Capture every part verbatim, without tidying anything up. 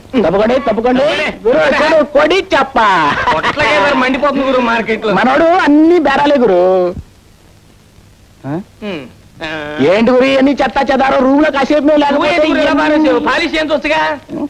తప్పకండి తప్పకండి కొడి చెప్ప మండిపోతుంది గురు మార్కెట్ లో. మనోడు అన్ని బేరాలే గురు. ఏంటి గురి అన్ని చెత్త చెదారో రూమ్ లో కాసేపు లేకపోతే పాలిష్ ఎంత వస్తుగా.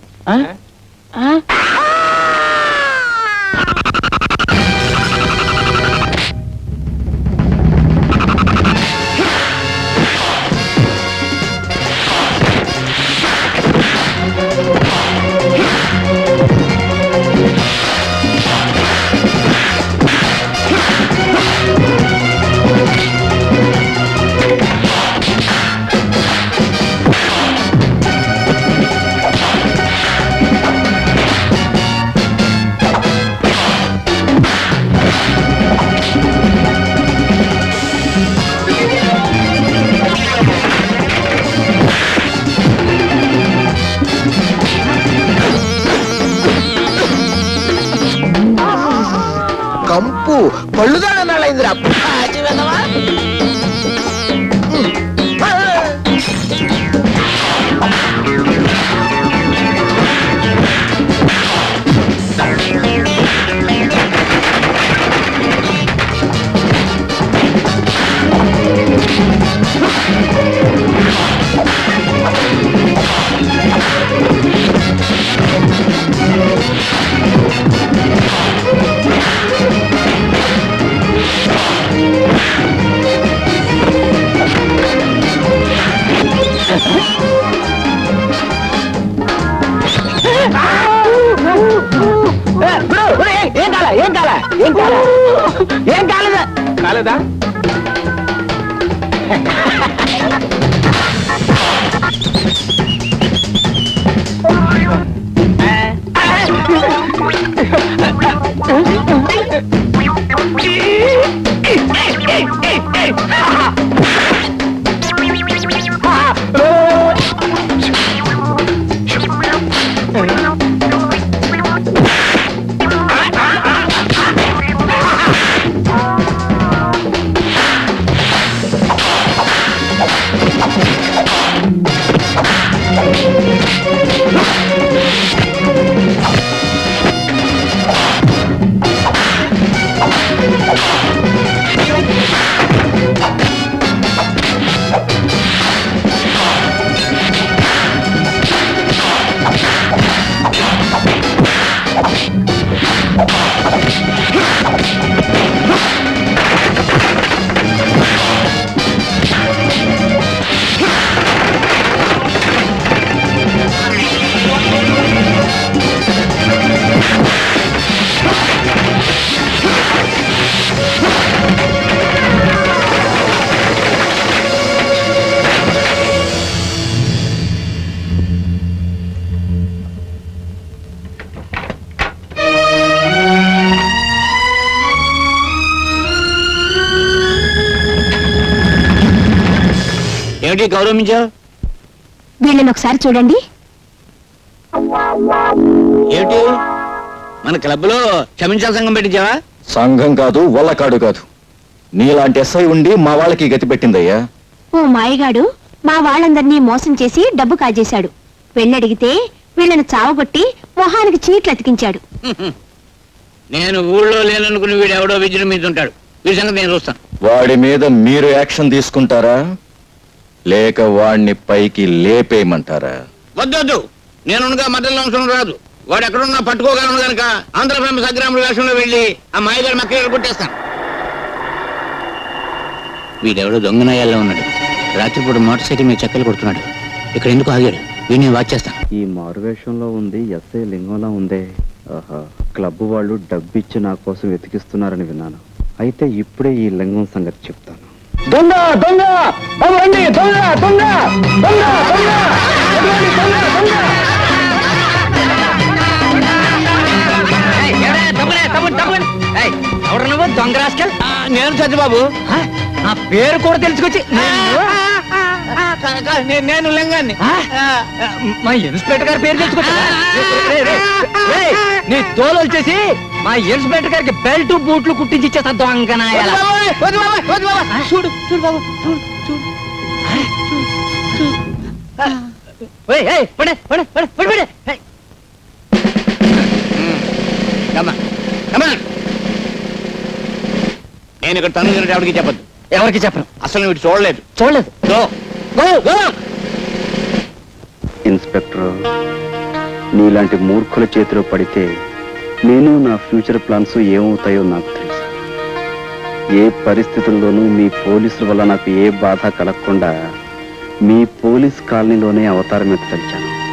కంపు పళ్ళుదాడన్నాళ్ళైందిరా. ఏం కాలే ఏం కాలే ఏం కాలే ఏం కాలేదా కాలేదా? ఏమిటి గౌరవించావు? వీళ్ళని ఒకసారి చూడండి. ఏమిటి మన క్లబ్ లో క్షమించాల సంఘం పెట్టించావా? సంఘం కాదు, వల్లకాడు కాదు. నీలాంటి ఎస్ఐ ఉండి మా వాళ్ళకి గతి పెట్టిందయ్యా. ఓ మాయగాడు మా వాళ్ళందరినీ మోసం చేసి డబ్బు కాజేశాడు. పెళ్ళడిగితే వీళ్ళని చావగొట్టి మొహానికి చీట్లు అతికించాడు. నేను ఊళ్ళో లేననుకుని వీడు ఎవడో విజృంభించుంటాడు. వీడి సంగతి నేను చూస్తాను. వాడి మీద మీరు యాక్షన్ తీసుకుంటారా లేక వాడిని పైకి లేపేయమంటారా? వద్దొద్దు, నేనుగా మధ్యలో అంశం రాదు. వాడు ఎక్కడున్నా పట్టుకోగలను కనుక ఆంధ్ర ఫేమస్ అగ్రాముల వేషంలో వెళ్ళి ఆ మాయగారి మక్కలు కొట్టేస్తాను. వీడెవడో దొంగనాయాల్లో ఉన్నాడు. రాత్రిపూట మోటార్ సైకిల్ మీద చక్కలు కొడుతున్నాడు. ఇక్కడ ఎందుకు ఆగాడు? వీడిని వాచ్ చేస్తాను. ఈ మారువేషంలో ఉంది ఎస్ఐ లింగంలా ఉందే. ఆహా, క్లబ్ వాళ్ళు డబ్బిచ్చి నా కోసం వెతికిస్తున్నారని విన్నాను. అయితే ఇప్పుడే ఈ లింగం సంగతి చెప్తాను. దొంగ దొంగ రండి, దొంగ దొంగ దొంగ దొంగ ఎవరు నువ్వు దొంగ రాస్కల్? నేను సత్యబాబు. నా పేరు కూడా తెలుసుకొచ్చి నేను లింగాన్ని. మా ఇన్స్పెక్టర్ గారి పేరు తెలుసుకొచ్చా? నీ తోలు వచ్చేసి మా ఇన్స్పెక్టర్ గారికి బెల్ట్ బూట్లు కుట్టించి ఇచ్చేస్తా దొంగనాయ. చూడు చూడు బాబు, చూడు చూడు. నేను ఇక్కడ తను ఎవరికి చెప్పద్దు. ఎవరికి చెప్పను. అసలు వీటి చూడలేదు చూడలేదు ఇన్స్పెక్టర్, నీలాంటి మూర్ఖుల చేతిలో పడితే నేను నా ఫ్యూచర్ ప్లాన్స్ ఏమవుతాయో నాకు తెలుసు. ఏ పరిస్థితుల్లోనూ మీ పోలీసుల వల్ల నాకు ఏ బాధ కలగకుండా మీ పోలీస్ కాలనీలోనే అవతారం ఎత్తి తెలిచాను.